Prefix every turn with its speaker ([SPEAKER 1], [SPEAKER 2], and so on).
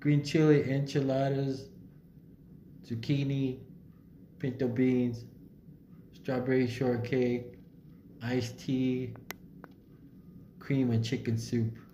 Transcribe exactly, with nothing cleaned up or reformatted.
[SPEAKER 1] green chili enchiladas, zucchini, pinto beans, strawberry shortcake, iced tea, cream and chicken soup.